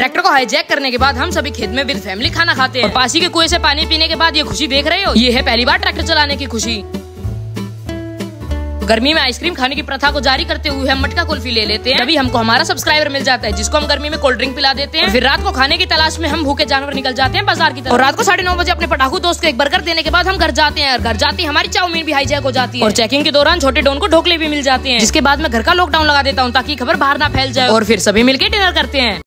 Tractor को hijack करने के बाद हम सभी खेत में विद फैमिली खाना खाते हैं और पासी के कुएं से पानी पीने के बाद ये खुशी देख रहे हो, ये है पहली बार ट्रैक्टर चलाने की खुशी। गर्मी में आइसक्रीम खाने की प्रथा को जारी करते हुए हम मटका कुल्फी ले लेते हैं। तभी हमको हमारा सब्सक्राइबर मिल जाता है, जिसको हम गर्मी में कोल्ड ड्रिंक पिला देते हैं। और फिर रात को खाने की तलाश में हम भूखे जानवर निकल जाते हैं बाजार की तरफ। और रात को 9:30 बजे अपने पटाखू दोस्त को एक बर्गर देने के बाद हम घर जाते हैं। और घर जाते ही हमारी चाउमीन भी हाईजैक हो जाती है। और चेकिंग के दौरान छोटे डॉन को ढोकले भी मिल जाते हैं, जिसके बाद मैं घर का लॉकडाउन लगा देता हूँ ताकि खबर बाहर ना फैल जाए। और फिर सभी मिलकर डिनर करते हैं।